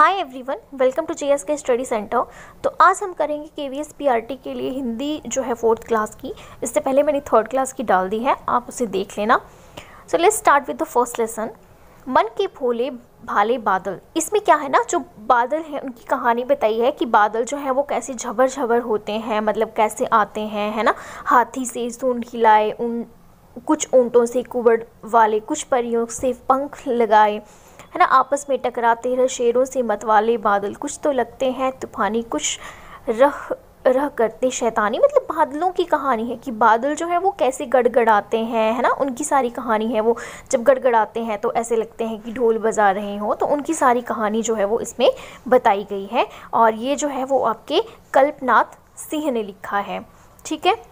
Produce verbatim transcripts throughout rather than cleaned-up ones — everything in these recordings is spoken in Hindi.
Hi everyone, welcome to JSK study centre. तो आज हम करेंगे केवीएस पीआरटी के लिए हिंदी जो है फोर्थ क्लास की। इससे पहले मैंने थर्ड क्लास की डाल दी है, आप उसे देख लेना। So let's start with the first lesson. मन के भोले भाले बादल। इसमें क्या है ना, जो बादल हैं उनकी कहानी बताई है कि बादल जो है वो कैसे झबर झबर होते हैं, मतलब कैसे आते हैं, है ना। हाथी से सूंड हिलाए, उन कुछ ऊँटों से कुबड़ वाले, कुछ परियों से पंख लगाए, है ना। आपस में टकराते रह शेरों से मतवाले बादल, कुछ तो लगते हैं तूफानी, कुछ रह रह करते शैतानी। मतलब बादलों की कहानी है कि बादल जो है वो कैसे गड़गड़ाते हैं, है ना। उनकी सारी कहानी है। वो जब गड़गड़ाते हैं तो ऐसे लगते हैं कि ढोल बजा रहे हो। तो उनकी सारी कहानी जो है वो इसमें बताई गई है और ये जो है वो आपके कल्पनाथ सिंह ने लिखा है। ठीक है,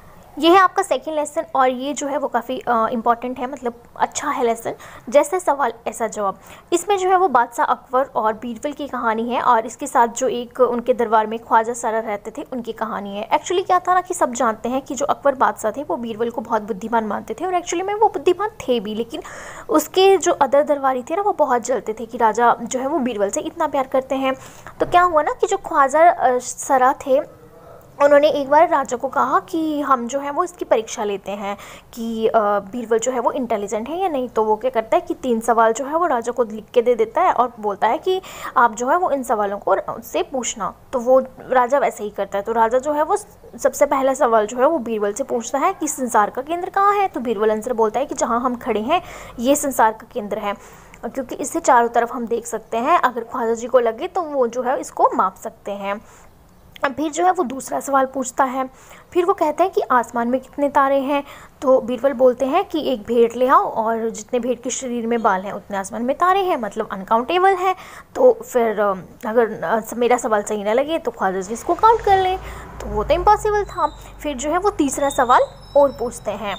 ये है आपका सेकंड लेसन और ये जो है वो काफ़ी इम्पॉर्टेंट है, मतलब अच्छा है लेसन। जैसा सवाल ऐसा जवाब। इसमें जो है वो बादशाह अकबर और बीरबल की कहानी है और इसके साथ जो एक उनके दरबार में ख्वाजा सरा रहते थे उनकी कहानी है। एक्चुअली क्या था ना कि सब जानते हैं कि जो अकबर बादशाह थे वो बीरबल को बहुत बुद्धिमान मानते थे और एक्चुअली में वो बुद्धिमान थे भी, लेकिन उसके जो अदर दरबारी थे ना वो बहुत जलते थे कि राजा जो है वो बीरबल से इतना प्यार करते हैं। तो क्या हुआ ना कि जो ख्वाजा सरा थे उन्होंने एक बार राजा को कहा कि हम जो है वो इसकी परीक्षा लेते हैं कि बीरबल जो है वो इंटेलिजेंट है या नहीं। तो वो क्या करता है कि तीन सवाल जो है वो राजा को लिख के दे देता है और बोलता है कि आप जो है वो इन सवालों को उससे पूछना। तो वो राजा वैसे ही करता है। तो राजा जो है वो सबसे पहला सवाल जो है वो बीरबल से पूछता है कि संसार का केंद्र कहाँ है। तो बीरबल आंसर बोलता है कि जहाँ हम खड़े हैं ये संसार का केंद्र है, क्योंकि इससे चारों तरफ हम देख सकते हैं। अगर ख्वाजा जी को लगे तो वो जो है इसको माप सकते हैं। अब फिर जो है वो दूसरा सवाल पूछता है। फिर वो कहते हैं कि आसमान में कितने तारे हैं। तो बीरबल बोलते हैं कि एक भेड़ ले आओ और जितने भेड़ के शरीर में बाल हैं उतने आसमान में तारे हैं, मतलब अनकाउंटेबल है। तो फिर अगर मेरा सवाल सही ना लगे तो ख्वाजा जी इसको काउंट कर लें। तो वो तो इम्पॉसिबल था। फिर जो है वो तीसरा सवाल और पूछते हैं।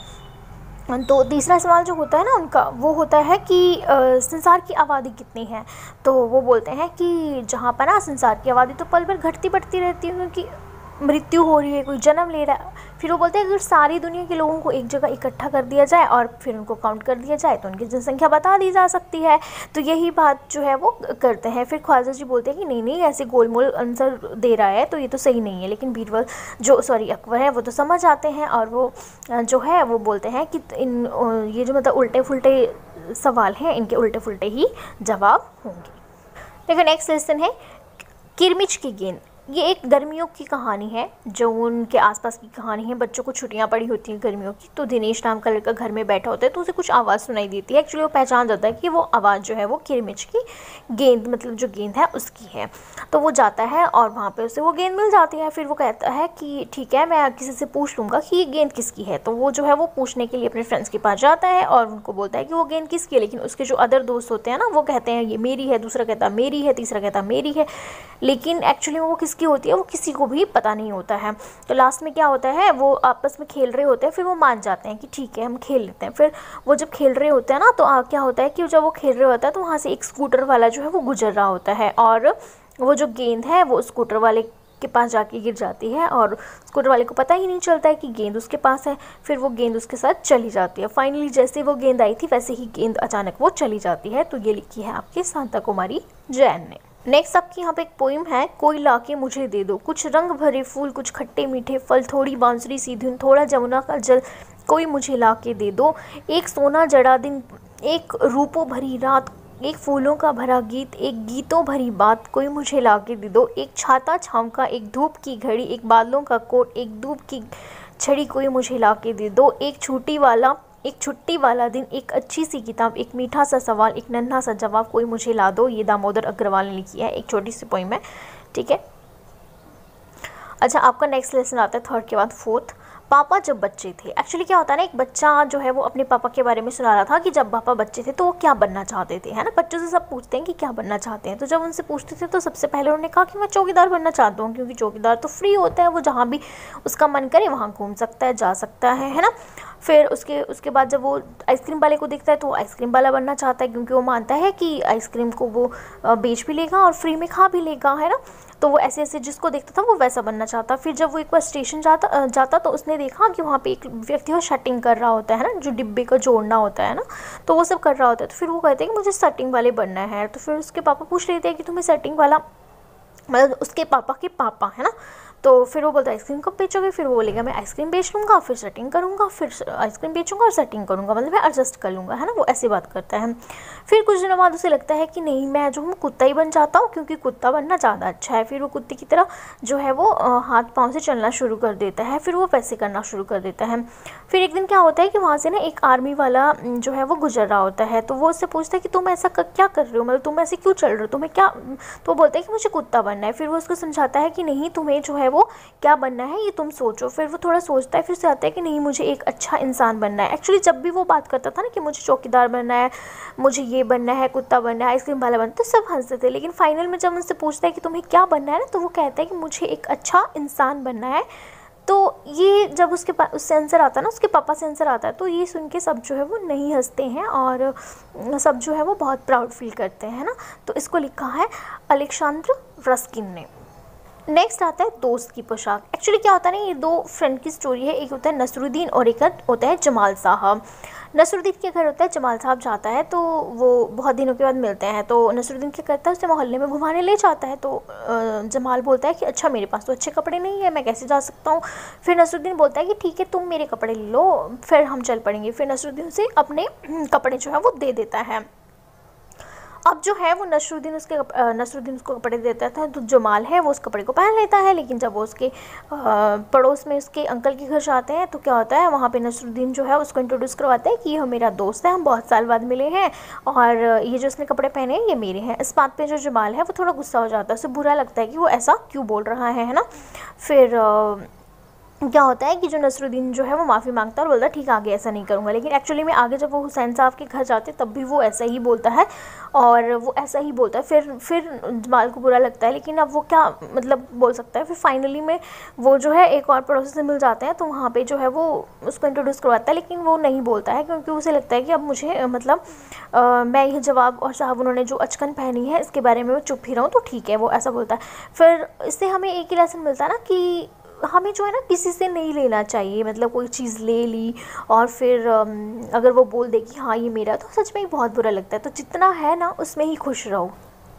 तो तीसरा सवाल जो होता है ना उनका, वो होता है कि आ, संसार की आबादी कितनी है। तो वो बोलते हैं कि जहाँ पर ना संसार की आबादी तो पल भर घटती बढ़ती रहती है, क्योंकि मृत्यु हो रही है, कोई जन्म ले रहा है। फिर वो बोलते हैं अगर सारी दुनिया के लोगों को एक जगह इकट्ठा कर दिया जाए और फिर उनको काउंट कर दिया जाए तो उनकी जनसंख्या बता दी जा सकती है। तो यही बात जो है वो करते हैं। फिर ख्वाजा जी बोलते हैं कि नहीं नहीं, ऐसे गोलमोल आंसर दे रहा है तो ये तो सही नहीं है। लेकिन बीरबल जो सॉरी अकबर है वो तो समझ आते हैं और वो जो है वो बोलते हैं कि इन ये जो मतलब उल्टे फुल्टे सवाल हैं इनके उल्टे फुल्टे ही जवाब होंगे। देखो नेक्स्ट लेसन है किरमिच की गेंद। ये एक गर्मियों की कहानी है, जो उनके आसपास की कहानी है। बच्चों को छुट्टियां पड़ी होती हैं गर्मियों की, तो दिनेश नाम का लड़का घर में बैठा होता है तो उसे कुछ आवाज़ सुनाई देती है। एक्चुअली वो पहचान जाता है कि वो आवाज़ जो है वो किरमिच की गेंद, मतलब जो गेंद है उसकी है। तो वो जाता है और वहाँ पे उसे वो गेंद मिल जाती है। फिर वो कहता है कि ठीक है, मैं किसी से पूछ लूँगा कि ये गेंद किसकी है। तो वो जो है वो पूछने के लिए अपने फ्रेंड्स के पास जाता है और उनको बोलता है कि वो गेंद किसकी है। लेकिन उसके जो अदर दोस्त होते हैं ना वो कहते हैं ये मेरी है, दूसरा कहता है मेरी है, तीसरा कहता है मेरी है। लेकिन एक्चुअली वो किसकी होती है वो किसी को भी पता नहीं होता है। तो लास्ट में क्या होता है, वो आपस में खेल रहे होते हैं। फिर वो मान जाते हैं कि ठीक है हम खेल लेते हैं। फिर वो जब खेल रहे होते हैं ना तो आ, क्या होता है कि जब वो खेल रहे होता है तो वहाँ से एक स्कूटर वाला जो है वो गुजर रहा होता है और वो जो गेंद है वो स्कूटर वाले के पास जाके गिर जाती है और स्कूटर वाले को पता ही नहीं चलता है कि गेंद उसके पास है। फिर वो गेंद उसके साथ चली जाती है। फाइनली जैसे वो गेंद आई थी वैसे ही गेंद अचानक वो चली जाती है। तो ये लिखी है आपके शांता कुमारी जैन ने। नेक्स्ट आपकी यहाँ पे एक पोइम है, कोई लाके मुझे दे दो, कुछ रंग भरे फूल, कुछ खट्टे मीठे फल, थोड़ी बांसुरी सी धुन, थोड़ा जमुना का जल, कोई मुझे लाके दे दो। एक सोना जड़ा दिन, एक रूपों भरी रात, एक फूलों का भरा गीत, एक गीतों भरी बात, कोई मुझे लाके दे दो। एक छाता छाँव का, एक धूप की घड़ी, एक बादलों का कोट, एक धूप की छड़ी, कोई मुझे लाके दे दो। एक छुट्टी वाला एक छुट्टी वाला दिन, एक अच्छी सी किताब, एक मीठा सा सवाल, एक नन्हा सा जवाब, कोई मुझे ला दो। ये दामोदर अग्रवाल ने लिखी है, एक छोटी सी पोइम है। ठीक है, अच्छा आपका नेक्स्ट लेसन आता है थर्ड के बाद फोर्थ। पापा जब बच्चे थे। एक्चुअली क्या होता है ना, एक बच्चा जो है वो अपने पापा के बारे में सुना रहा था कि जब पापा बच्चे थे तो वो क्या बनना चाहते थे, है ना। बच्चों से सब पूछते हैं कि क्या बनना चाहते हैं। तो जब उनसे पूछते थे तो सबसे पहले उन्होंने कहा कि मैं चौकीदार बनना चाहता हूँ, क्योंकि चौकीदार तो फ्री होता है, वो जहाँ भी उसका मन करे वहाँ घूम सकता है, जा सकता है है ना। फिर उसके उसके बाद जब वो आइसक्रीम वाले को देखता है तो वो आइसक्रीम वाला बनना चाहता है, क्योंकि वो मानता है कि आइसक्रीम को वो बेच भी लेगा और फ्री में खा भी लेगा, है ना। तो वो ऐसे ऐसे जिसको देखता था वो वैसा बनना चाहता। फिर जब वो एक बार स्टेशन जाता जाता तो उसने देखा कि वहाँ पे एक व्यक्ति वो शटिंग कर रहा होता है ना, जो डिब्बे का जोड़ना होता है ना, तो वो सब कर रहा होता है। तो फिर वो कहते हैं कि मुझे शटिंग वाले बनना है। तो फिर उसके पापा पूछ लेते हैं कि तुम्हें शटिंग वाला, मतलब उसके पापा के पापा, है ना। तो फिर वो बोलता है आइसक्रीम कब बेचोगे? फिर वो बोलेगा मैं आइसक्रीम बेच लूँगा, फिर सेटिंग करूँगा, फिर आइसक्रीम बेचूंगा और सेटिंग करूँगा, मतलब मैं एडजस्ट कर लूँगा, है ना। वो ऐसी बात करता है। फिर कुछ दिनों बाद उसे लगता है कि नहीं, मैं जो हूँ कुत्ता ही बन जाता हूँ, क्योंकि कुत्ता बनना ज़्यादा अच्छा है। फिर वो कुत्ते की तरह जो है वो हाथ पाँव से चलना शुरू कर देता है। फिर वो वैसे करना शुरू कर देता है। फिर एक दिन क्या होता है कि वहाँ से ना एक आर्मी वाला जो है वो गुजर रहा होता है। तो वो उससे पूछता है कि तुम ऐसा क्या कर रहे हो, मतलब तुम ऐसे क्यों चल रहे हो, तुम्हें क्या? तो वो बोलता है कि मुझे कुत्ता बनना है। फिर वो उसको समझाता है कि नहीं, तुम्हें जो है वो क्या बनना है ये तुम सोचो। फिर वो थोड़ा सोचता है, फिर से आता है कि नहीं, मुझे एक अच्छा इंसान बनना है। एक्चुअली जब भी वो बात करता था ना कि मुझे चौकीदार बनना है, मुझे ये बनना है, कुत्ता बनना है, आइसक्रीम वाला बनना है, तो सब हंसते थे। लेकिन फाइनल में जब उनसे पूछता है कि तुम्हें क्या बनना है ना, तो वो कहता है कि मुझे एक अच्छा इंसान बनना है। तो ये जब उसके पास उससे आंसर आता है ना, उसके पापा से आंसर आता है, तो ये सुन के सब जो है वो नहीं हंसते हैं और सब जो है वो बहुत प्राउड फील करते हैं ना। तो इसको लिखा है अलेक्जेंडर रस्किन ने। नेक्स्ट आता है दोस्त की पोशाक। एक्चुअली क्या होता है ना, ये दो फ्रेंड की स्टोरी है। एक होता है नसरुद्दीन और एक होता है जमाल साहब। नसरुद्दीन के घर होता है, जमाल साहब जाता है, तो वो बहुत दिनों के बाद मिलते हैं। तो नसरुद्दीन क्या करता है, उसे मोहल्ले में घुमाने ले जाता है। तो जमाल बोलता है कि अच्छा मेरे पास तो अच्छे कपड़े नहीं है, मैं कैसे जा सकता हूँ। फिर नसरुद्दीन बोलता है कि ठीक है, तुम मेरे कपड़े ले लो, फिर हम चल पड़ेंगे। फिर नसरुद्दीन से अपने कपड़े जो है वो दे देता है। अब जो है वो नसरुद्दीन उसके नसरुद्दीन उसको कपड़े देता था, तो जमाल है वो उस कपड़े को पहन लेता है। लेकिन जब वो उसके पड़ोस में उसके अंकल के घर जाते हैं तो क्या होता है, वहाँ पे नसरुद्दीन जो है उसको इंट्रोड्यूस करवाता है कि ये मेरा दोस्त है, हम बहुत साल बाद मिले हैं और ये जो उसने कपड़े पहने हैं ये मेरे हैं। इस बात पर जो जमाल है वो थोड़ा गुस्सा हो जाता है, उसे बुरा लगता है कि वो ऐसा क्यों बोल रहा है, है ना। फिर क्या होता है कि जो नसरुद्दीन जो है वो माफ़ी मांगता है और बोलता है ठीक है आगे ऐसा नहीं करूँगा। लेकिन एक्चुअली में आगे जब वो हुसैन साहब के घर जाते हैं तब भी वो ऐसा ही बोलता है और वो ऐसा ही बोलता है। फिर फिर जमाल को बुरा लगता है, लेकिन अब वो क्या मतलब बोल सकता है। फिर फाइनली में वो जो है एक और पड़ोसी से मिल जाते हैं, तो वहाँ पे जो है वो उसको इंट्रोड्यूस करवाता है, लेकिन वो नहीं बोलता है क्योंकि उसे लगता है कि अब मुझे मतलब आ, मैं यह जवाब और साहब उन्होंने जो अचकन पहनी है इसके बारे में मैं चुप ही रहूँ तो ठीक है, वो ऐसा बोलता है। फिर इससे हमें एक ही लेसन मिलता है ना कि हमें जो है ना किसी से नहीं लेना चाहिए, मतलब कोई चीज़ ले ली और फिर अगर वो बोल दे कि हाँ ये मेरा, तो सच में ही बहुत बुरा लगता है। तो जितना है ना उसमें ही खुश रहो।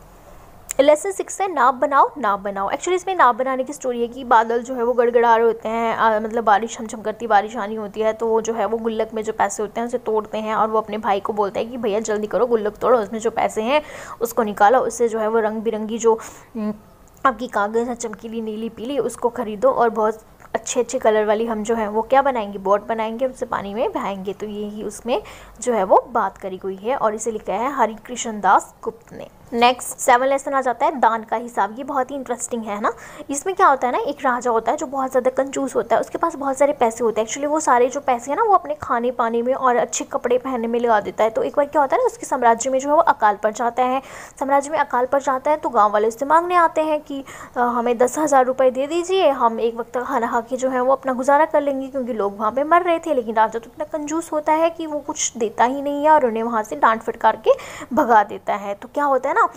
लेसन सिक्स है नाव बनाओ नाव बनाओ। एक्चुअली इसमें नाव बनाने की स्टोरी है कि बादल जो है वो गड़गड़ा रहे होते हैं, आ, मतलब बारिश छमछम करती बारिश आनी होती है, तो वो जो है वो गुल्लक में जो पैसे होते हैं उसे तोड़ते हैं और वो अपने भाई को बोलते हैं कि भैया जल्दी करो गुल्लक तोड़ो, उसमें जो पैसे हैं उसको निकालो, उससे जो है वो रंग बिरंगी जो आपकी कागज़ है चमकीली नीली पीली उसको ख़रीदो और बहुत अच्छे अच्छे कलर वाली हम जो है वो क्या बनाएंगे, बोट बनाएंगे, उससे पानी में बहाएंगे। तो यही उसमें जो है वो बात करी हुई है और इसे लिखा है हरि कृष्ण दास गुप्त ने। नेक्स्ट सेवन लेसन आ जाता है दान का हिसाब। ये बहुत ही इंटरेस्टिंग है ना। इसमें क्या होता है ना, एक राजा होता है जो बहुत ज़्यादा कंजूस होता है, उसके पास बहुत सारे पैसे होते हैं। एक्चुअली वो सारे जो पैसे हैं ना वो अपने खाने पाने में और अच्छे कपड़े पहनने में लगा देता है। तो एक बार क्या होता है ना, उसके साम्राज्य में जो है वो अकाल पड़ जाता है। साम्राज्य में अकाल पड़ जाता है तो गाँव वाले उससे मांगने आते हैं कि हमें दस हज़ार रुपये दे दीजिए, हम एक वक्त खाना खा के जो है वो अपना गुजारा कर लेंगे, क्योंकि लोग वहाँ पर मर रहे थे। लेकिन राजा तो इतना कंजूस होता है कि वो कुछ देता ही नहीं है और उन्हें वहाँ से डांट फटकार के भगा देता है। तो क्या होता है ना,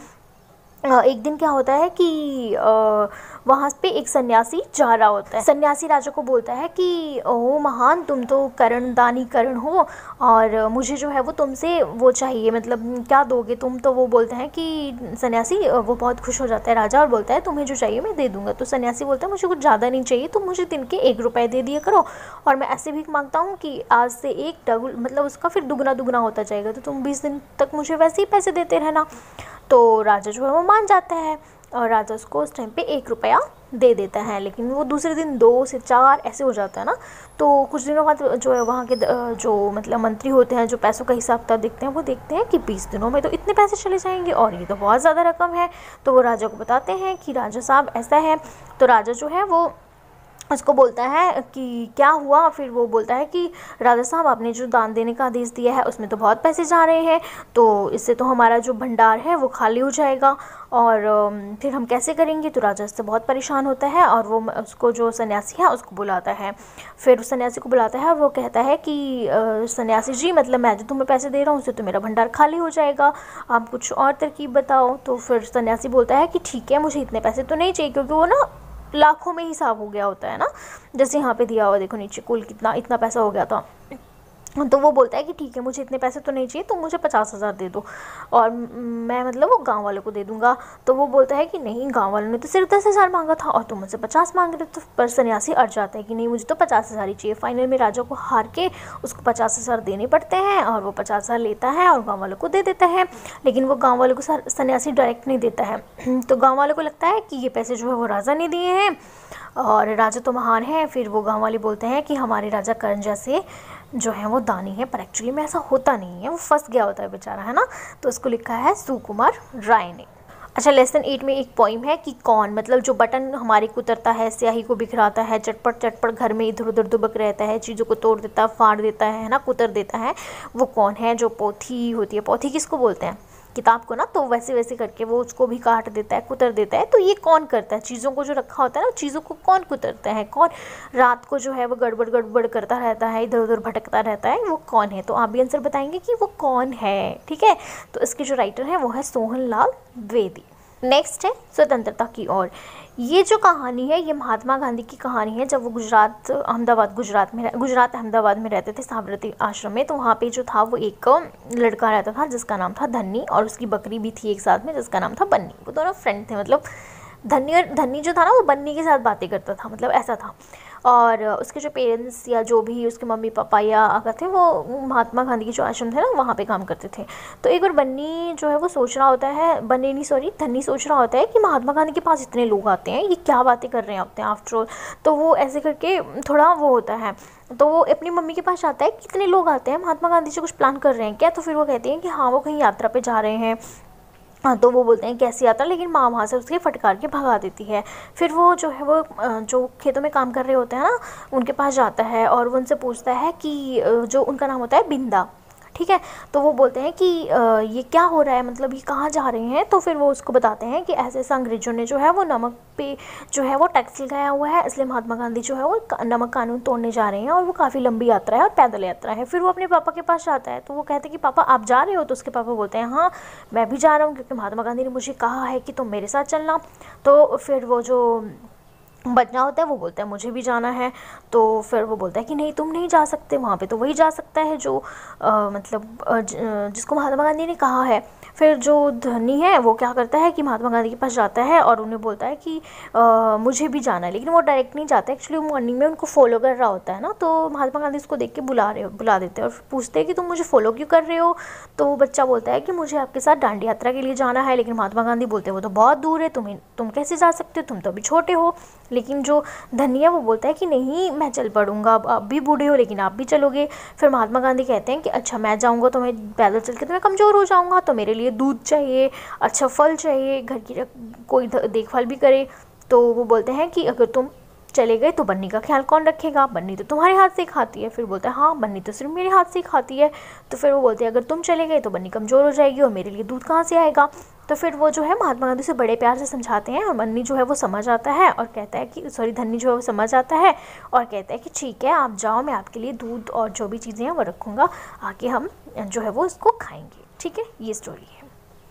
एक दिन क्या होता है कि वहाँ पे एक सन्यासी जा रहा होता है। सन्यासी राजा को बोलता है कि ओ महान, तुम तो करण दानी करण हो और मुझे जो है वो तुमसे वो चाहिए, मतलब क्या दोगे तुम। तो वो बोलते हैं कि सन्यासी वो बहुत खुश हो जाता है राजा और बोलता है तुम्हें जो चाहिए मैं दे दूँगा। तो सन्यासी बोलता है मुझे कुछ ज़्यादा नहीं चाहिए, तुम मुझे दिन के एक रुपये दे दिया करो और मैं ऐसे भीख मांगता हूँ कि आज से एक डबल मतलब उसका फिर दुगना दुगना होता जाएगा, तो तुम बीस दिन तक मुझे वैसे ही पैसे देते रहना। तो राजा जो है वो मान जाता है और राजा उसको उस टाइम पे एक रुपया दे देता है। लेकिन वो दूसरे दिन दो से चार ऐसे हो जाता है ना। तो कुछ दिनों बाद जो है वहाँ के जो मतलब मंत्री होते हैं जो पैसों का हिसाब किताब देखते हैं, वो देखते हैं कि बीस दिनों में तो इतने पैसे चले जाएंगे और ये तो बहुत ज़्यादा रकम है। तो वो राजा को बताते हैं कि राजा साहब ऐसा है। तो राजा जो है वो उसको बोलता है कि क्या हुआ। फिर वो बोलता है कि राजा साहब, आपने जो दान देने का आदेश दिया है उसमें तो बहुत पैसे जा रहे हैं, तो इससे तो हमारा जो भंडार है वो खाली हो जाएगा और फिर हम कैसे करेंगे। तो राजा इससे बहुत परेशान होता है और वो उसको जो सन्यासी है उसको बुलाता है। फिर उस सन्यासी को बुलाता है और वो कहता है कि सन्यासी जी, मतलब मैं जो तुम्हें पैसे दे रहा हूँ उससे तो मेरा भंडार खाली हो जाएगा, आप कुछ और तरकीब बताओ। तो फिर सन्यासी बोलता है कि ठीक है, मुझे इतने पैसे तो नहीं चाहिए, क्योंकि वो ना लाखों में हिसाब हो गया होता है ना, जैसे यहाँ पे दिया हुआ देखो नीचे, कुल कितना इतना पैसा हो गया था। तो वो बोलता है कि ठीक है, मुझे इतने पैसे तो नहीं चाहिए, तुम मुझे पचास हज़ार दे दो और मैं मतलब वो गांव वालों को दे दूंगा। तो वो बोलता है कि नहीं, गांव वालों ने तो सिर्फ दस हज़ार मांगा था और तुम मुझसे पचास मांग रहे। तो पर सन्यासी अड़ जाता है कि नहीं, मुझे तो पचास हज़ार ही चाहिए। फाइनल में राजा को हार के उसको पचास हज़ार देने पड़ते हैं और वो पचास हज़ार लेता है और गाँव वालों को दे देता है। लेकिन वो गाँव वालों को सन्यासी डायरेक्ट नहीं देता है। तो गाँव वालों को लगता है कि ये पैसे जो है वो राजा ने दिए हैं और राजा तो महान है। फिर वो गाँव वाले बोलते हैं कि हमारे राजा कर्ण जैसे जो है वो दानी है, पर एक्चुअली में ऐसा होता नहीं है, वो फंस गया होता है बेचारा, है ना। तो उसको लिखा है सुकुमार राय ने। अच्छा, लेसन एट में एक पोइम है कि कौन, मतलब जो बटन हमारे कुतरता है, स्याही को बिखराता है, चटपट चटपट घर में इधर उधर दुबक रहता है, चीज़ों को तोड़ देता है, फाड़ देता है ना, कुतर देता है, वो कौन है। जो पोथी होती है, पोथी किसको बोलते हैं, किताब को ना, तो वैसे वैसे करके वो उसको भी काट देता है, कुतर देता है। तो ये कौन करता है, चीज़ों को जो रखा होता है ना, चीज़ों को कौन कुतरता है, कौन रात को जो है वो गड़बड़ गड़बड़ करता रहता है, इधर उधर भटकता रहता है, वो कौन है। तो आप भी आंसर बताएंगे कि वो कौन है, ठीक है। तो इसके जो राइटर हैं वो है सोहन लाल द्विवेदी। नेक्स्ट है स्वतंत्रता की ओर। ये जो कहानी है ये महात्मा गांधी की कहानी है। जब वो गुजरात अहमदाबाद गुजरात में गुजरात अहमदाबाद में रहते थे साबरमती आश्रम में, तो वहाँ पे जो था वो एक लड़का रहता था जिसका नाम था धन्नी, और उसकी बकरी भी थी एक साथ में जिसका नाम था बन्नी। वो दोनों फ्रेंड थे, मतलब धन्नी और धन्नी जो था ना वो बन्नी के साथ बातें करता था, मतलब ऐसा था। और उसके जो पेरेंट्स या जो भी उसके मम्मी पापा या अगर थे वो महात्मा गांधी के जो आश्रम थे ना वहाँ पे काम करते थे। तो एक बार बन्नी जो है वो सोच रहा होता है, बन्नी नहीं सॉरी धन्नी सोच रहा होता है कि महात्मा गांधी के पास इतने लोग आते हैं, ये क्या बातें कर रहे हैं होते हैं आफ्टर ऑल। तो वो ऐसे करके थोड़ा वो होता है, तो वो अपनी मम्मी के पास जाता है, कितने लोग आते हैं, महात्मा गांधी जी कुछ प्लान कर रहे हैं क्या। तो फिर वो कहते हैं कि हाँ वो कहीं यात्रा पर जा रहे हैं। हाँ, तो वो बोलते हैं कैसी यात्रा, लेकिन माँ वहाँ से उसके फटकार के भगा देती है। फिर वो जो है वो जो खेतों में काम कर रहे होते हैं ना उनके पास जाता है और वो उनसे पूछता है कि जो उनका नाम होता है बिंदा, ठीक है। तो वो बोलते हैं कि ये क्या हो रहा है, मतलब ये कहाँ जा रहे हैं। तो फिर वो उसको बताते हैं कि ऐसे ऐसे अंग्रेज़ों ने जो है वो नमक पे जो है वो टैक्स लगाया हुआ है, इसलिए महात्मा गांधी जो है वो नमक कानून तोड़ने जा रहे हैं और वो काफ़ी लंबी यात्रा है और पैदल यात्रा है। फिर वो अपने पापा के पास जाता है, तो वो कहते हैं कि पापा आप जा रहे हो। तो उसके पापा बोलते हैं हाँ मैं भी जा रहा हूँ, क्योंकि महात्मा गांधी ने मुझे कहा है कि तुम मेरे साथ चलना। तो फिर वो जो बचना होता है वो बोलता है मुझे भी जाना है। तो फिर वो बोलता है कि नहीं तुम नहीं जा सकते, वहाँ पे तो वही जा सकता है जो आ, मतलब आ, ज, जिसको महात्मा गांधी ने कहा है। फिर जो धनी है वो क्या करता है कि महात्मा गांधी के पास जाता है और उन्हें बोलता है कि आ, मुझे भी जाना है, लेकिन वो डायरेक्ट नहीं जाता, एक्चुअली मॉर्निंग में उनको फॉलो कर रहा होता है ना। तो महात्मा गांधी उसको देख के बुला रहे बुला देते हैं और पूछते हैं कि तुम मुझे फॉलो क्यों कर रहे हो। तो वो बच्चा बोलता है कि मुझे आपके साथ डांडी यात्रा के लिए जाना है, लेकिन महात्मा गांधी बोलते हैं वो तो बहुत दूर है, तुम्हें तुम कैसे जा सकते हो, तुम तो अभी छोटे हो। लेकिन जो धनिया वो बोलता है कि नहीं मैं चल पड़ूंगा, आप भी बूढ़े हो लेकिन आप भी चलोगे। फिर महात्मा गांधी कहते हैं कि अच्छा मैं जाऊंगा तो मैं पैदल चल के तो मैं कमज़ोर हो जाऊंगा, तो मेरे लिए दूध चाहिए, अच्छा फल चाहिए, घर की कोई देखभाल भी करे। तो वो बोलते हैं कि अगर तुम चले गए तो बन्नी का ख्याल कौन रखेगा, बन्नी तो तुम्हारे हाथ से खाती है। फिर बोलता है हाँ बन्नी तो सिर्फ मेरे हाथ से ही खाती है। तो फिर वो बोलते हैं अगर तुम चले गए तो बन्नी कमज़ोर हो जाएगी और मेरे लिए दूध कहाँ से आएगा। तो फिर वो जो है महात्मा गांधी से बड़े प्यार से समझाते हैं और बन्नी जो है वो समझ आता है और कहता है कि सॉरी धन्नी जो है वो समझ आता है और कहता है कि ठीक है आप जाओ, मैं आपके लिए दूध और जो भी चीज़ें हैं वो रखूँगा, आके हम जो है वो इसको खाएँगे, ठीक है। ये स्टोरी है।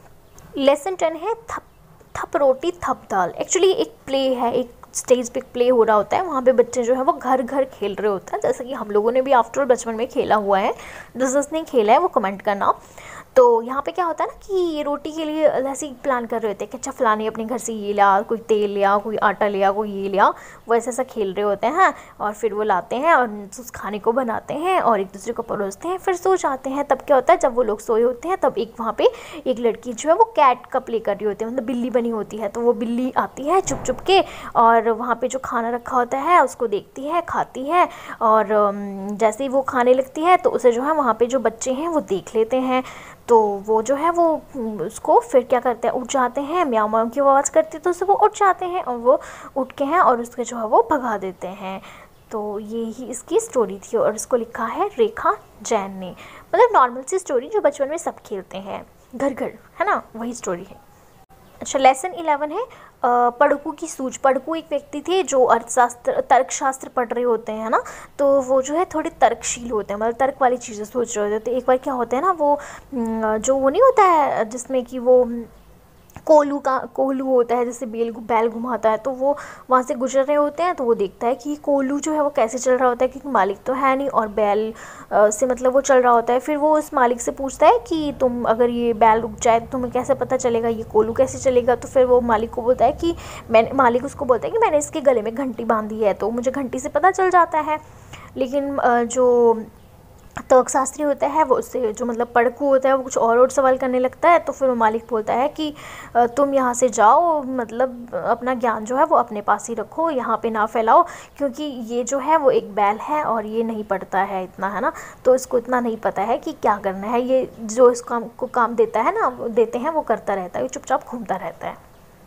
लेसन टेन है थप थप रोटी थप दाल। एक्चुअली एक प्ले है, एक स्टेज पे प्ले हो रहा होता है, वहाँ पे बच्चे जो है वो घर घर खेल रहे होते हैं, जैसे कि हम लोगों ने भी आफ्टर ऑल बचपन में खेला हुआ है। जिस जिसने खेला है वो कमेंट करना। तो यहाँ पे क्या होता है ना कि ये रोटी के लिए ऐसे ही प्लान कर रहे होते हैं कि अच्छा फलाने अपने घर से ये लिया, कोई तेल लिया, कोई आटा लिया, कोई ये लिया, वो ऐसा ऐसा खेल रहे होते हैं। और फिर वो लाते हैं और उस खाने को बनाते हैं और एक दूसरे को परोसते हैं, फिर सो जाते हैं। तब क्या होता है जब वो लोग सोए होते हैं तब एक वहाँ पे एक लड़की जो है वो कैट का प्ले कर रही होती है, मतलब बिल्ली बनी होती है। तो वो बिल्ली आती है चुप चुप के और वहाँ पे जो खाना रखा होता है उसको देखती है, खाती है और जैसे ही वो खाने लगती है तो उसे जो है वहाँ पे जो बच्चे हैं वो देख लेते हैं। तो तो वो जो है वो उसको फिर क्या करते हैं, उठ जाते हैं, म्याऊं म्याऊं की आवाज़ करती है तो उससे वो उठ जाते हैं और वो उठ के हैं और उसके जो है वो भगा देते हैं। तो ये ही इसकी स्टोरी थी और इसको लिखा है रेखा जैन ने। मतलब नॉर्मल सी स्टोरी जो बचपन में सब खेलते हैं घर घर, है ना, वही स्टोरी है। अच्छा, लेसन इलेवन है पढ़कू की सूझ। पढ़कू एक व्यक्ति थे जो अर्थशास्त्र तर्कशास्त्र पढ़ रहे होते हैं ना, तो वो जो है थोड़े तर्कशील होते हैं, मतलब तर्क वाली चीज़ें सोच रहे होते हैं। तो एक बार क्या होता है ना, वो जो वो नहीं होता है जिसमें कि वो कोल्हू का कोल्हू होता है, जैसे बेल बैल घुमाता है, तो वो वहाँ से गुजर रहे होते हैं। तो वो देखता है कि कोल्हू जो है वो कैसे चल रहा होता है, क्योंकि मालिक तो है नहीं और बैल आ, से मतलब वो चल रहा होता है। फिर वो उस मालिक से पूछता है कि तुम अगर ये बैल रुक जाए तो तुम्हें कैसे पता चलेगा ये कोल्हू कैसे चलेगा। तो फिर वो मालिक को बोलता है कि मैंने मालिक उसको बोलता है कि मैंने इसके गले में घंटी बांधी है तो मुझे घंटी से पता चल जाता है। लेकिन जो तर्कशास्त्री होता है वो उससे जो मतलब पढ़कू होता है वो कुछ और और सवाल करने लगता है। तो फिर वो मालिक बोलता है कि तुम यहाँ से जाओ, मतलब अपना ज्ञान जो है वो अपने पास ही रखो, यहाँ पे ना फैलाओ, क्योंकि ये जो है वो एक बैल है और ये नहीं पढ़ता है इतना, है ना, तो इसको इतना नहीं पता है कि क्या करना है। ये जो इस काम को काम देता है ना देते हैं वो करता रहता है, वो चुपचाप घूमता रहता है।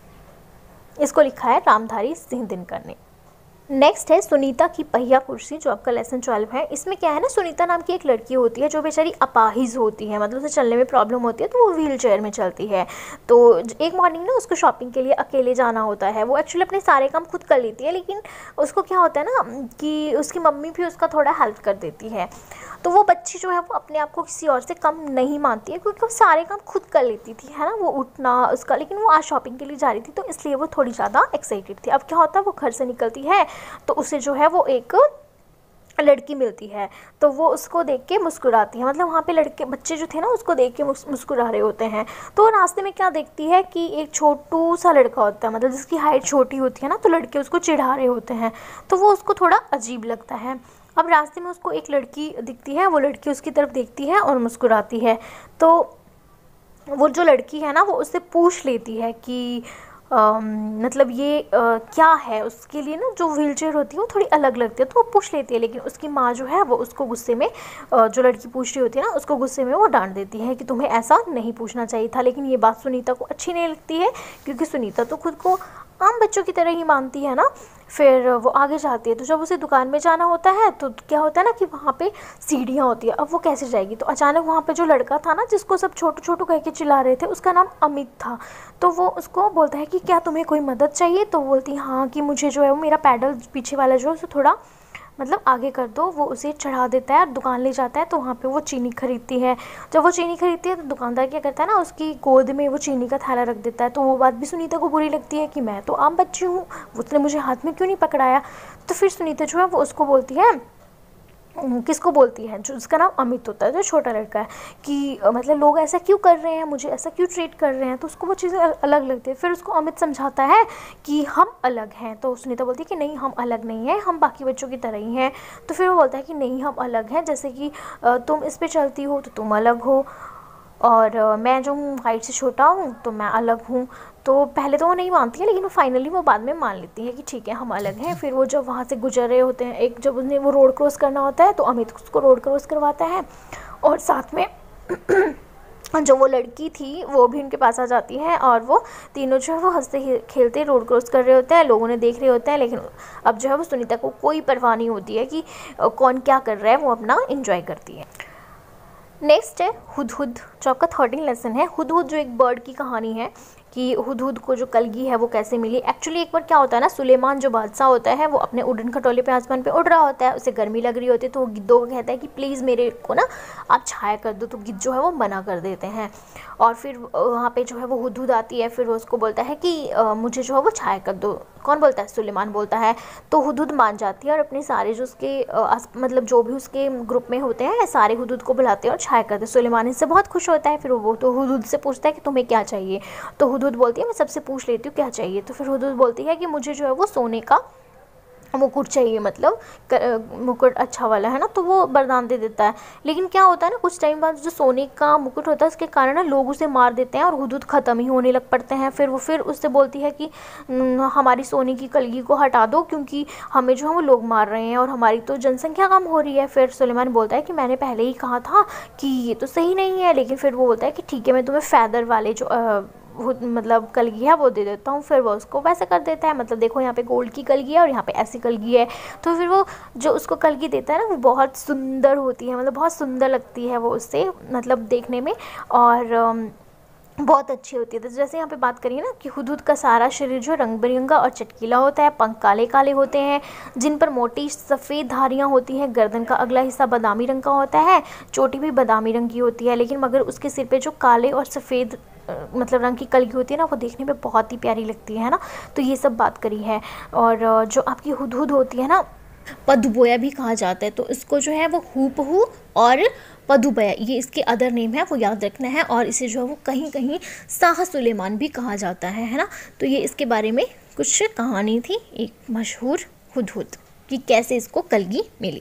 इसको लिखा है रामधारी सिंह दिनकर ने। नेक्स्ट है सुनीता की पहिया कुर्सी, जो आपका लेसन ट्वेल्व है। इसमें क्या है ना, सुनीता नाम की एक लड़की होती है जो बेचारी अपाहिज होती है, मतलब उसे चलने में प्रॉब्लम होती है, तो वो व्हील चेयर में चलती है। तो एक मॉर्निंग ना उसको शॉपिंग के लिए अकेले जाना होता है। वो एक्चुअली अपने सारे काम खुद कर लेती है, लेकिन उसको क्या होता है ना कि उसकी मम्मी भी उसका थोड़ा हेल्प कर देती है। तो वो बच्ची जो है वो अपने आप को किसी और से कम नहीं मानती है, क्योंकि वो सारे काम खुद कर लेती थी, है ना, वो उठना उसका। लेकिन वो आज शॉपिंग के लिए जा रही थी तो इसलिए वो थोड़ी ज़्यादा एक्साइटेड थी। अब क्या होता है, वो घर से निकलती है तो उसे जो है वो एक लड़की मिलती है, तो वो उसको देख के मुस्कुराती है। मतलब वहाँ पे लड़के बच्चे जो थे ना उसको देख के मुस्कुरा रहे होते हैं। तो रास्ते में क्या देखती है कि एक छोटू सा लड़का होता है, मतलब जिसकी हाइट छोटी होती है ना, तो लड़के उसको चिढ़ा रहे होते हैं। तो वो उसको थोड़ा अजीब लगता है। अब रास्ते में उसको एक लड़की दिखती है, वो लड़की उसकी तरफ देखती है और मुस्कुराती है। तो वो जो लड़की है ना वो उससे पूछ लेती है कि Um, मतलब ये uh, क्या है। उसके लिए ना जो व्हीलचेयर होती है वो थोड़ी अलग लगती है, तो वो पूछ लेती है। लेकिन उसकी माँ जो है वो उसको गुस्से में uh, जो लड़की पूछ रही होती है ना उसको गुस्से में वो डांट देती है कि तुम्हें ऐसा नहीं पूछना चाहिए था। लेकिन ये बात सुनीता को अच्छी नहीं लगती है, क्योंकि सुनीता तो खुद को आम बच्चों की तरह ही मानती है ना। फिर वो आगे जाती है, तो जब उसे दुकान में जाना होता है तो क्या होता है ना कि वहाँ पे सीढ़ियाँ होती है। अब वो कैसे जाएगी, तो अचानक वहाँ पे जो लड़का था ना जिसको सब छोटू छोटू कह के चिल्ला रहे थे, उसका नाम अमित था। तो वो उसको बोलता है कि क्या तुम्हें कोई मदद चाहिए। तो बोलती है हाँ, कि मुझे जो है वो मेरा पैडल पीछे वाला जो है उसे थोड़ा मतलब आगे कर दो। वो उसे चढ़ा देता है, दुकान ले जाता है, तो वहाँ पे वो चीनी खरीदती है। जब वो चीनी खरीदती है तो दुकानदार क्या करता है ना, उसकी गोद में वो चीनी का थैला रख देता है। तो वो बात भी सुनीता को बुरी लगती है कि मैं तो आम बच्ची हूँ, उसने मुझे हाथ में क्यों नहीं पकड़ाया। तो फिर सुनीता जो है वो उसको बोलती है, किसको बोलती है, जो उसका नाम अमित होता है, जो छोटा लड़का है, कि मतलब लोग ऐसा क्यों कर रहे हैं, मुझे ऐसा क्यों ट्रीट कर रहे हैं। तो उसको वो चीज़ें अलग लगती है। फिर उसको अमित समझाता है कि हम अलग हैं। तो सुनीता बोलती है कि नहीं, हम अलग नहीं हैं, हम बाकी बच्चों की तरह ही हैं। तो फिर वो बोलता है कि नहीं, हम अलग हैं, जैसे कि तुम इस पर चलती हो तो तुम अलग हो, और मैं जो हूँ हाइट से छोटा हूँ तो मैं अलग हूँ। तो पहले तो वो नहीं मानती है, लेकिन वो फाइनली वो बाद में मान लेती है कि ठीक है हम अलग हैं। फिर वो जब वहाँ से गुजर रहे होते हैं, एक जब उन्हें वो रोड क्रॉस करना होता है तो अमित उसको रोड क्रॉस करवाता है, और साथ में जो वो लड़की थी वो भी उनके पास आ जाती है, और वो तीनों जो है वो हंसते खेलते रोड क्रॉस कर रहे होते हैं। लोग उन्हें देख रहे होते हैं, लेकिन अब जो है वो सुनीता को कोई परवाह नहीं होती है कि कौन क्या कर रहा है, वो अपना इंजॉय करती है। नेक्स्ट है हुदहुद, जो आपका थर्टीन लेसन है। हुदहुद जो एक बर्ड की कहानी है कि हुदहुद को जो कलगी है वो कैसे मिली। एक्चुअली एक बार क्या होता है ना, सुलेमान जो बादशाह होता है वो अपने उड़न खटोले पे आसमान पे उड़ रहा होता है, उसे गर्मी लग रही होती है, तो वो गिद्धों को कहता है कि प्लीज़ मेरे को ना आप छाया कर दो। तो गिद्ध जो है वो मना कर देते हैं, और फिर वहाँ पे जो है वो हुदहुद आती है। फिर वो उसको बोलता है कि आ, मुझे जो है वो छाया कर दो। कौन बोलता है, सुलेमान बोलता है। तो हुदहुद मान जाती है और अपने सारे जो उसके आ, मतलब जो भी उसके ग्रुप में होते हैं सारे हुदहुद को बुलाते हैं और छाया करते हैं। सुलेमान इससे बहुत खुश होता है। फिर वो तो हुदहुद से पूछता है कि तुम्हें क्या चाहिए। तो हुदहुद बोलती है मैं सबसे पूछ लेती हूँ क्या चाहिए। तो फिर हुदहुद बोलती है कि मुझे जो है वो सोने का मुकुट चाहिए, मतलब मुकुट अच्छा वाला है ना, तो वो वरदान दे देता है। लेकिन क्या होता है ना, कुछ टाइम बाद जो सोने का मुकुट होता है उसके कारण ना लोग उसे मार देते हैं और हुदूद ख़त्म ही होने लग पड़ते हैं। फिर वो फिर उससे बोलती है कि हमारी सोने की कलगी को हटा दो, क्योंकि हमें जो है वो लोग मार रहे हैं और हमारी तो जनसंख्या कम हो रही है। फिर सुलेमान बोलता है कि मैंने पहले ही कहा था कि ये तो सही नहीं है, लेकिन फिर वो बोलता है कि ठीक है, मैं तुम्हें फैदर वाले जो आ, मतलब कलगी है वो दे देता हूँ। फिर वो उसको वैसे कर देता है, मतलब देखो यहाँ पे गोल्ड की कलगी है और यहाँ पे ऐसी कलगी है। तो फिर वो जो उसको कलगी देता है ना वो बहुत सुंदर होती है, मतलब बहुत सुंदर लगती है वो उससे, मतलब देखने में, और बहुत अच्छी होती है। तो जैसे यहाँ पे बात करिए ना कि हुदूद का सारा शरीर जो रंग बिरंगा और चटकीला होता है, पंख काले काले होते हैं जिन पर मोटी सफ़ेद धारियाँ होती हैं, गर्दन का अगला हिस्सा बादामी रंग का होता है, चोटी भी बादामी रंग की होती है, लेकिन मगर उसके सिर पे जो काले और सफ़ेद मतलब रंग की कलगी होती है ना वो देखने में बहुत ही प्यारी लगती है ना। तो ये सब बात करी है। और जो आपकी हुदहुद होती है ना, पदुबोया भी कहा जाता है, तो इसको जो है वो हूबहू और पदुबोया ये इसके अदर नेम है, वो याद रखना है। और इसे जो है वो कहीं कहीं शाह सुलेमान भी कहा जाता है है ना। तो ये इसके बारे में कुछ कहानी थी एक मशहूर हुदहुद कि कैसे इसको कलगी मिली।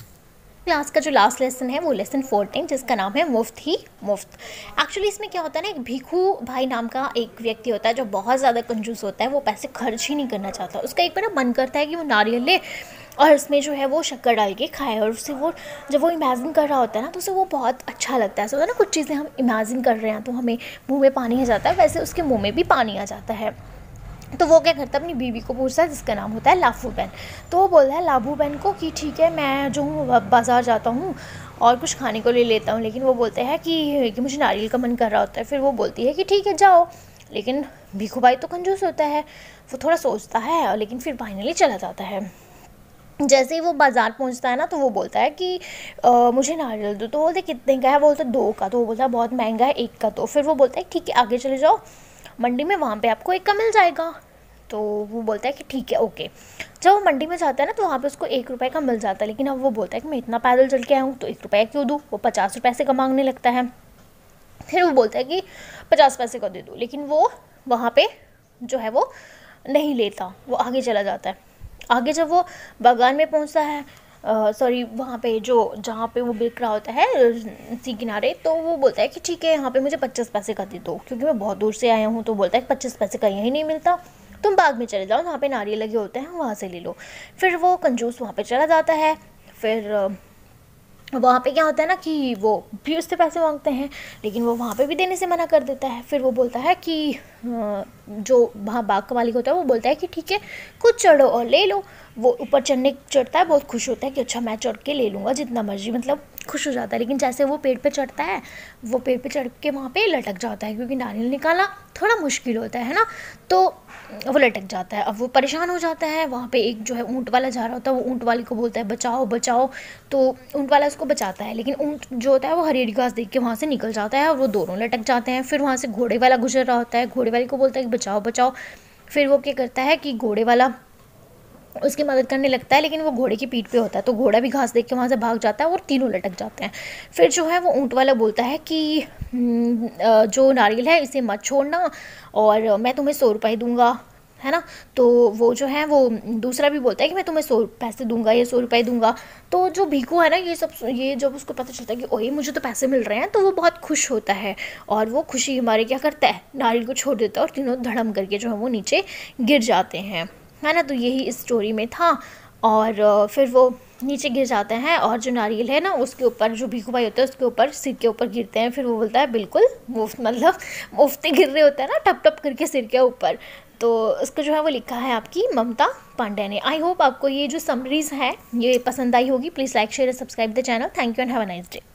क्लास का जो लास्ट लेसन है वो लेसन फोर्टीन, जिसका नाम है मुफ्त ही मुफ्त। एक्चुअली इसमें क्या होता है ना, एक भिखू भाई नाम का एक व्यक्ति होता है जो बहुत ज़्यादा कंजूस होता है, वो पैसे खर्च ही नहीं करना चाहता। उसका एक बार मन करता है कि वो नारियल ले और उसमें जो है वो शक्कर डाल के खाए, और उससे वो जब वो इमेजिन कर रहा होता है ना तो उसे वो बहुत अच्छा लगता है। ऐसा होता है ना, कुछ चीज़ें हम इमेजिन कर रहे हैं तो हमें मुँह में पानी आ जाता है, वैसे उसके मुँह में भी पानी आ जाता है। तो वो क्या करता है, अपनी बीवी को पूछता है जिसका नाम होता है लाफू बहन। तो वो बोलता है लाबू बहन को कि ठीक है, मैं जो हूँ बाज़ार जाता हूँ और कुछ खाने को ले लेता हूँ। लेकिन वो बोलते हैं कि, कि मुझे नारियल का मन कर रहा होता है। फिर वो बोलती है कि ठीक है जाओ। लेकिन भिखू भाई तो कंजूस होता है, वो थोड़ा सोचता है लेकिन फिर फाइनली चला जाता है। जैसे ही वो बाज़ार पहुंचता है ना तो वो बोलता है कि आ, मुझे नारियल दो। तो बोलते कितने का है, वो बोलता है दो का। तो वो बोलता है बहुत महंगा है, एक का। तो फिर वो बोलता है ठीक है आगे चले जाओ मंडी में, वहाँ पे आपको एक का मिल जाएगा। तो वो बोलता है कि ठीक है ओके। जब वो मंडी में जाता है ना तो वहाँ पे उसको एक रुपये का मिल जाता है। लेकिन अब वो बोलता है कि मैं इतना पैदल चल के आया हूँ तो एक रुपया क्यों दूँ, वो पचास रुपये से का मांगने लगता है। फिर वो बोलता है कि पचास पैसे का दे दो, लेकिन वो वहाँ पे जो है वो नहीं लेता, वो आगे चला जाता है। आगे जब वो बागान में पहुँचता है, सॉरी uh, वहाँ पे जो जहाँ पे वो बिक रहा होता है सी किनारे, तो वो बोलता है कि ठीक है यहाँ पे मुझे पच्चीस पैसे का दे दो, क्योंकि मैं बहुत दूर से आया हूँ। तो बोलता है कि पच्चीस पैसे का यहीं नहीं मिलता, तुम बाग में चले जाओ, वहाँ पे नारियल लगे होते हैं, वहाँ से ले लो। फिर वो कंजूस वहाँ पे चला जाता है। फिर वहाँ पे क्या होता है ना कि वो भी उससे पैसे मांगते हैं, लेकिन वो वहाँ पे भी देने से मना कर देता है। फिर वो बोलता है कि जो वहाँ बाग का मालिक होता है वो बोलता है कि ठीक है कुछ चढ़ो और ले लो। वो ऊपर चढ़ने चढ़ता है, बहुत खुश होता है कि अच्छा मैं चढ़ के ले लूँगा जितना मर्जी, मतलब खुश हो जाता है। लेकिन जैसे वो पेड़ पे चढ़ता है, वो पेड़ पे चढ़ के वहाँ पे लटक जाता है, क्योंकि नारियल निकालना थोड़ा मुश्किल होता है ना, तो वो लटक जाता है। अब वो परेशान हो जाता है। वहाँ पे एक जो है ऊँट वाला जा रहा होता है, वो ऊँट वाले को बोलता है बचाओ बचाओ। तो ऊँट वाला उसको बचाता है, लेकिन ऊँट जो होता है वो हरी हरी घास देख के वहाँ से निकल जाता है और वो दोनों लटक जाते हैं। फिर वहाँ से घोड़े वाला गुजर रहा होता है, घोड़े वाले को बोलता है कि बचाओ बचाओ। फिर वो क्या करता है कि घोड़े वाला उसकी मदद करने लगता है, लेकिन वो घोड़े की पीठ पे होता है, तो घोड़ा भी घास देख के वहाँ से भाग जाता है और तीनों लटक जाते हैं। फिर जो है वो ऊँट वाला बोलता है कि जो नारियल है इसे मत छोड़ना और मैं तुम्हें सौ रुपये दूँगा, है ना। तो वो जो है वो दूसरा भी बोलता है कि मैं तुम्हें सौ पैसे दूंगा या सौ रुपये दूंगा। तो जो भिखू है ना, ये सब ये जब उसको पता चलता है कि ओए मुझे तो पैसे मिल रहे हैं, तो वो बहुत खुश होता है और वो खुशी हमारे क्या करता है, नारियल को छोड़ देता है और तीनों धड़म करके जो है वो नीचे गिर जाते हैं, है ना। तो यही इस स्टोरी में था। और फिर वो नीचे गिर जाते हैं और जो नारियल है ना उसके ऊपर जो भिखू भाई होता है उसके ऊपर सिर के ऊपर गिरते हैं। फिर वो बोलता है बिल्कुल मुफ्त, मतलब मुफ्त गिर रहे होता है ना टप टप करके सिर के ऊपर। तो उसको जो है वो लिखा है आपकी ममता पांडे ने। आई होप आपको ये जो समरीज है ये पसंद आई होगी। Please like share subscribe the channel. Thank you and have a nice day.